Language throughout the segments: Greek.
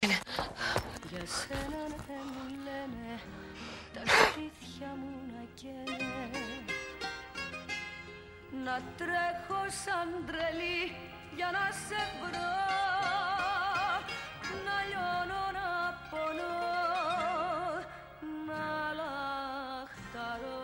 Για σένα ναι μου λένε τα στήθια μου να καίνε, να τρέχω σαν τρελή για να σε βρω, να λιώνω, να πονώ, να λαχταρώ.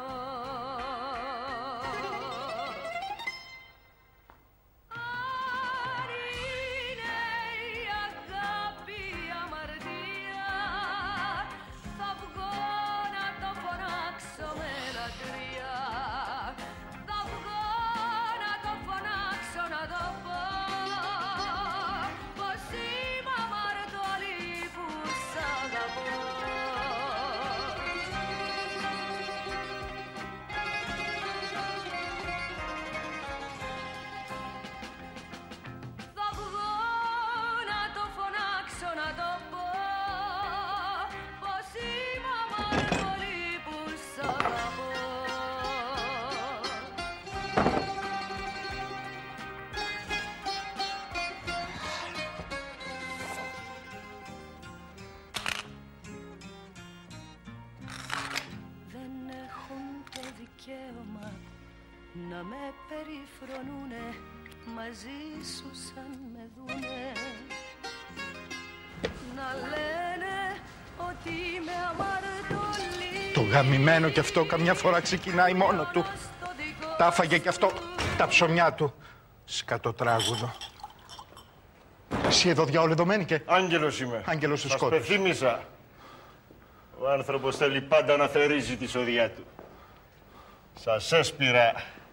Αν είναι η αγάπη αμαρτία, θα βγω να το φωνάξω με λατρεία, θα βγω να το φωνάξω, να το πω πως είμαι αμαρτωλή που σ' αγαπώ. Θα βγω να το φωνάξω, να το πω πως είμαι αμαρτωλή που σ' αγαπώ. Δεν έχουν το δικαίωμα να με περιφρονούνε μαζί σου σαν με δούνε, να λένε ότι είμαι αμαρτωλή. Το γαμημένο κι αυτό καμιά φορά ξεκινάει μόνο του. Τα έφαγε κι αυτό τα ψωμιά του. Σκατοτράγουδο. Εσύ εδώ διάολο Δομένικε. Άγγελος είμαι. Άγγελος του Σας σκότους. πεθύμισα. Ο άνθρωπος θέλει πάντα να θερίζει τη σοδιά του. Σας έσπηρα.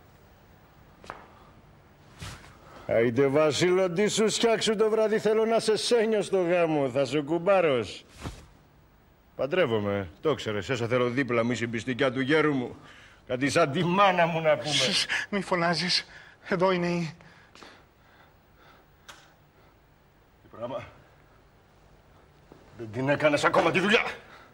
Άιντε Βασίλο, τι σου σκιάξου το βράδυ, θέλω να σε σένιο στο γάμο, θα σου κουμπάρος. Παντρεύομαι, το ξέρεις, έσω θέλω δίπλα μου η συμπιστικιά του γέρου μου. Κάτι σαν τη μάνα μου να πούμε. Μη φωνάζεις, εδώ είναι η... Τι πράγμα. Δεν την έκανες ακόμα τη δουλειά.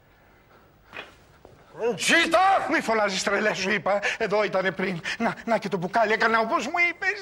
Τσίτα! Μη φωνάζεις τρελέ σου είπα, εδώ ήτανε πριν. Να και το μπουκάλι έκανα όπως μου είπες.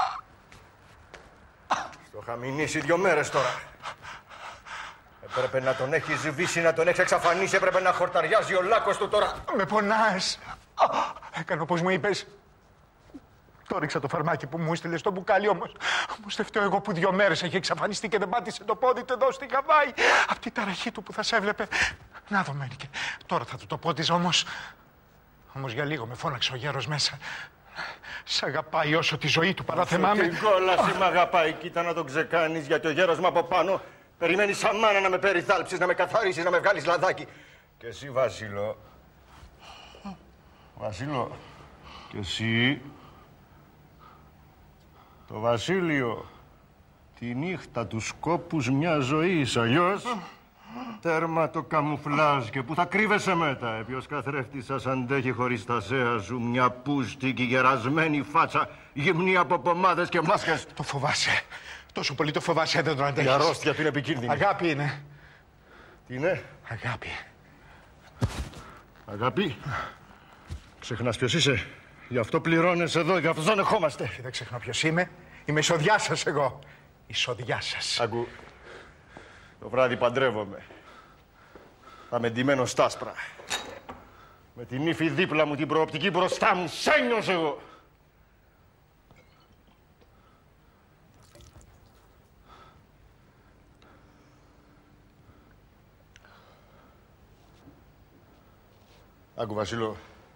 Το είχα μηνύσει 2 μέρες τώρα. Έπρεπε να τον έχει σβήσει, να τον έχει εξαφανίσει. Έπρεπε να χορταριάζει ο λάκκος του τώρα. Με πονάς. Έκανα όπως μου είπες. Το ρίξα το φαρμάκι που μου έστειλε στο μπουκάλι όμως. Όμως δεν φταίω εγώ που 2 μέρες έχει εξαφανιστεί και δεν πάτησε το πόδι του εδώ στη Χαβάη. Απ' τη ταραχή του που θα σε έβλεπε. Να Δομένικε, τώρα θα του το πότιζα όμως. Όμως για λίγο με φώναξε ο γέρος μέσα. Σ' αγαπάει όσο τη ζωή του παραθεμάμαι. Την κόλαση μ' αγαπάει. Κοίτα να τον ξεκάνεις, γιατί ο γέρος μου από πάνω περιμένει σαν μάνα να με περιθάλψεις, να με καθαρίσεις, να με βγάλεις λαδάκι. Και εσύ, Βασίλο. Βασίλο. Και εσύ. Το Βασίλειο. Τη νύχτα τους κόπους μια ζωής, αλλιώς. Τέρμα το καμουφλάζ και που θα κρύβεσαι μετά. Ποιος καθρέφτης σας αντέχει χωρίς τα σέα σου μια πούστικη γερασμένη φάτσα γυμνή από πομάδες και μάσκες. Το φοβάσαι. Τόσο πολύ το φοβάσαι, δεν το αντέχεις. Η αρρώστια του είναι επικίνδυνη. Αγάπη είναι. Τι είναι? Αγάπη. Αγάπη. Ξεχνάς ποιος είσαι. Γι' αυτό πληρώνεις εδώ, γι' αυτό δεν ερχόμαστε. Δεν ξεχνώ ποιος είμαι. Είμαι η σοδιά σας εγώ. Η σοδιά σας. Ακού. Το βράδυ παντρεύομαι. Θα είμαι ντυμένος στα άσπρα. Με την ύφη δίπλα μου, την προοπτική μπροστά μου. Σένιος εγώ. Άκου, Βασίλο.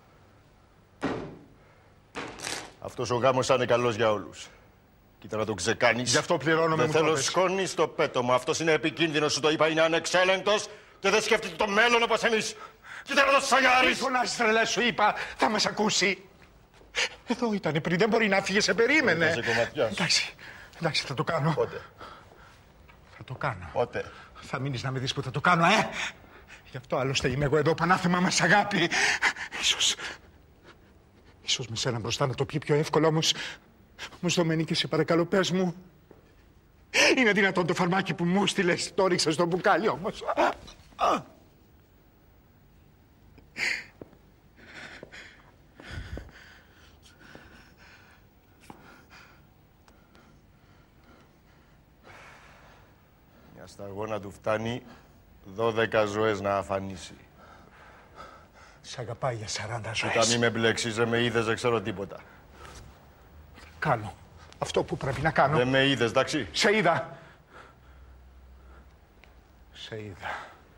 Αυτός ο γάμος θα είναι καλός για όλους. Κοίτα να τον ξεκάνεις. Γι' αυτό πληρώνομαι. Δεν θέλω σκόνη στο πέτο μου. Αυτός είναι επικίνδυνος, σου το είπα, είναι ανεξέλεγκτος και δεν σκέφτεται το μέλλον όπως εμείς. Κοίτα να το σαγιάρεις. Μη φωνάζεις τρελέ σου είπα. Θα μας ακούσει. Εδώ ήτανε πριν. Δεν μπορεί να φύγει. Σε περίμενε. Θα σε κομματιάσει. Εντάξει, θα το κάνω. Πότε? Θα το κάνω. Πότε? Θα μείνεις να με δεις που θα το κάνω, Γι' αυτό άλλωστε είμαι εγώ εδώ. Πανάθεμα μας αγάπη. Ίσως με σένα μπροστά να το πει πιο εύκολο, όμως Δομένικε, σε παρακαλώ, πες μου. Είναι δυνατόν το φαρμάκι που μου στείλες, το ρίξα στο μπουκάλι όμως. Μια σταγόνα. Εγώ να του φτάνει 12 ζωές να αφανίσει. Σ' αγαπάει για 40 ζωές. Κοίτα, μη με μπλέξεις, δεν με είδες, δεν ξέρω τίποτα. Κάνω αυτό που πρέπει να κάνω. Δεν με είδες, εντάξει. Σε είδα. Σε είδα.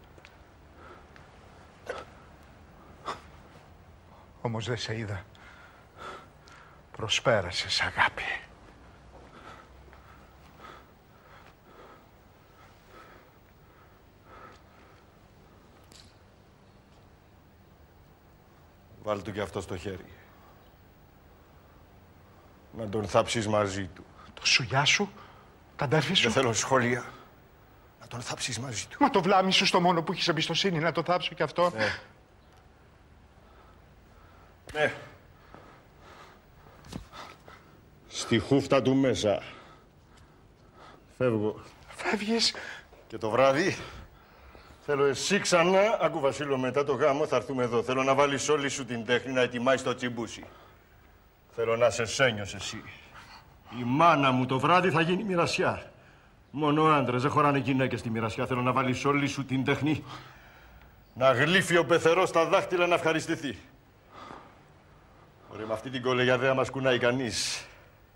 Όμως δεν σε είδα. Προσπέρασες, αγάπη. Βάλ' του και αυτό στο χέρι. Να τον θάψεις μαζί του. Το σουλιά σου, τα αντάρφη σου. Δεν θέλω σχόλια. Να τον θάψεις μαζί του. Μα το βλάμι σου στο μόνο που έχεις εμπιστοσύνη, να το θάψω κι αυτό. Ναι. Ναι. Στη χούφτα του μέσα. Φεύγω. Φεύγεις. Και το βράδυ θέλω εσύ ξανά, άκου Βασίλο, μετά το γάμο θα έρθουμε εδώ. Θέλω να βάλεις όλη σου την τέχνη να ετοιμάσεις το τσιμπούσι. Θέλω να σε σένιος εσύ. Η μάνα μου το βράδυ θα γίνει μοιρασιά. Μόνο άντρες, δεν χωράνε γυναίκες στη μοιρασιά. Θέλω να βάλεις όλη σου την τέχνη. Να γλύφει ο πεθερός στα δάχτυλα να ευχαριστηθεί. Ωραία, με αυτή την κολεγιά δεν μας κουνάει κανείς.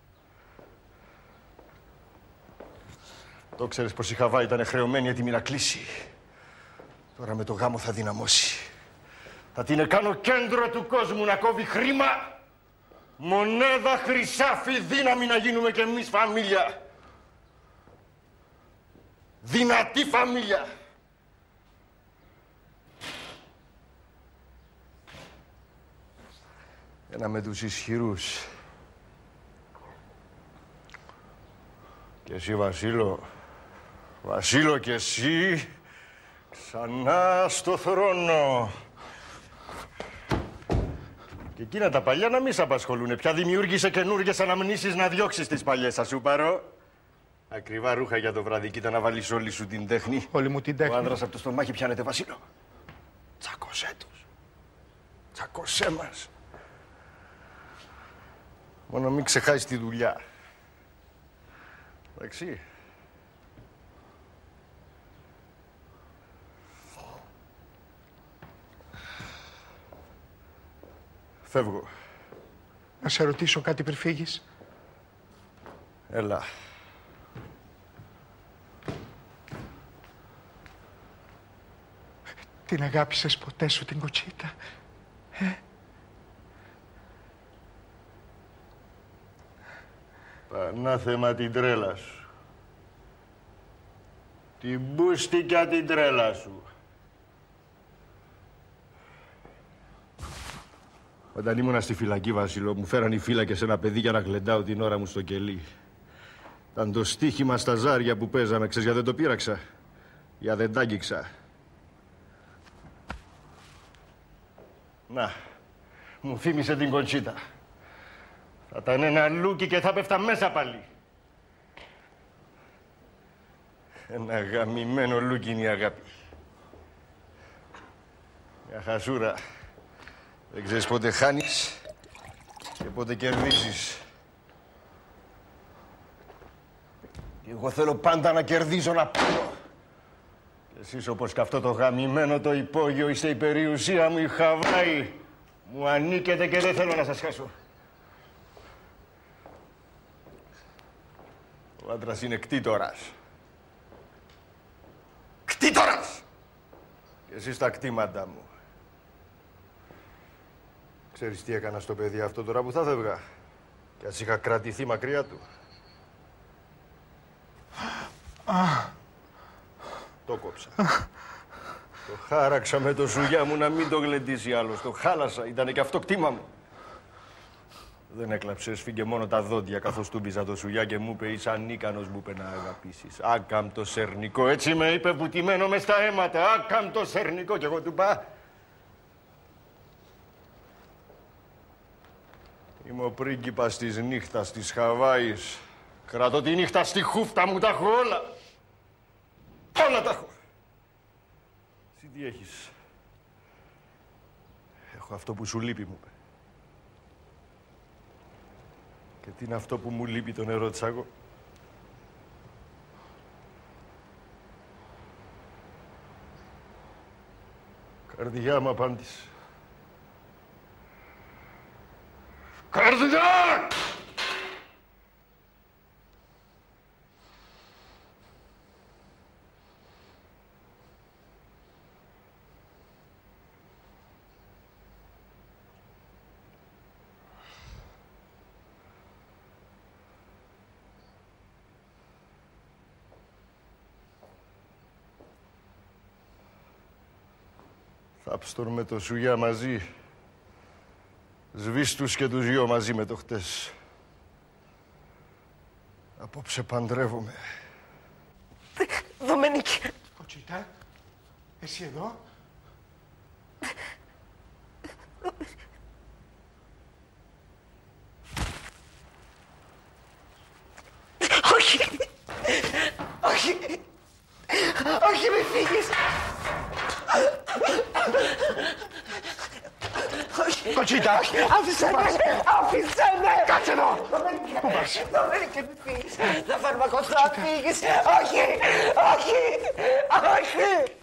Το ξέρεις πως η Χαβάη ήταν χρεωμένη έτοιμη να κλείσει. Τώρα με το γάμο θα δυναμώσει. Θα την κάνω κέντρο του κόσμου να κόβει χρήμα. Μονέδα, χρυσάφι, δύναμη να γίνουμε κι εμείς φαμίλια. Δυνατή φαμίλια. Ένα με τους ισχυρούς. Και εσύ, Βασίλο, Βασίλο κι εσύ, ξανά στο θρόνο. Και εκείνα τα παλιά να μη σ' απασχολούνε. Πια δημιούργησε καινούργιες αναμνήσεις να διώξεις τις παλιές, θα σου πάρω. Ακριβά ρούχα για το βράδυ, κοίτα να βάλεις όλη σου την τέχνη. Όλη μου την τέχνη. Ο άντρας από το στομάχι πιάνεται, Βασίλο. Τσακώσέ τους. Τσακώσέ μας. Μόνο μην ξεχάσεις τη δουλειά. Εντάξει. Φεύγω. Να σε ρωτήσω κάτι πριν φύγεις. Έλα. Την αγάπησες ποτέ σου την Κοτσίτα, Πανάθεμα την τρέλα σου. Την μπούστηκα την τρέλα σου. Όταν ήμουνα στη φυλακή, Βασίλο, μου φέραν οι φύλακες ένα παιδί για να γλεντάω την ώρα μου στο κελί. Ήταν το στοίχημα στα ζάρια που παίζαμε. Ξέρεις, για δεν το πείραξα. Για δεν τ' άγγιξα. Να, μου θύμισε την Κοντσίτα. Θα ήταν ένα λούκι και θα πέφτα μέσα πάλι. Ένα γαμημένο λούκι είναι η αγάπη. Μια χασούρα. Δεν ξέρεις πότε χάνεις και πότε κερδίζεις. Εγώ θέλω πάντα να κερδίζω, να πάρω. Και εσείς όπως και αυτό το γαμημένο το υπόγειο είστε η περιουσία μου, η Χαβάη. Μου ανήκετε και δεν θέλω να σας χάσω. Ο άντρας είναι κτήτορας. Κτήτορας! Και εσείς τα κτήματα μου. Ξέρεις τι έκανα στο παιδί αυτό τώρα που θα φεύγα. Κι ας είχα κρατηθεί μακριά του. Το κόψα. Το χάραξα με το σουγιά μου να μην το γλεντήσει άλλος. Το χάλασα. Ήτανε και αυτό κτήμα μου. Δεν έκλαψε, σφίγγε μόνο τα δόντια καθώς τούμπιζα το σουγιά και μου είπε είσαι ανίκανος, μου είπε να αγαπήσεις. Άκαμπτο σερνικό, έτσι με είπε βουτυμένο μες στα αίματα. Άκαμπτο σερνικό κι εγώ του είπα. Είμαι ο πρίγκιπας της νύχτας της Χαβάης. Κρατώ τη νύχτα στη χούφτα μου, τα έχω όλα. Όλα τα έχω. Εσύ τι έχεις? Έχω αυτό που σου λείπει, μου είπε. Και τι είναι αυτό που μου λείπει, τον ερώτησα εγώ. Καρδιά μου απάντησε. Καρδιά! Θάψτον με το σουγιά μαζί. Σβήστους και τους δυο μαζί με το χτες. Απόψε παντρεύομαι. Δομενίκη. Κοτσίτα, εσύ εδώ. Όχι. Όχι. Όχι, μη φύγεις. Όχι. Κοτσίτα. Άφησέ με. Άφησέ με. Κάτσε εδώ. Πού πας? Δομενίκη, μη φύγεις. Θα φαρμακοθώ, φύγεις. Όχι. Όχι. Όχι.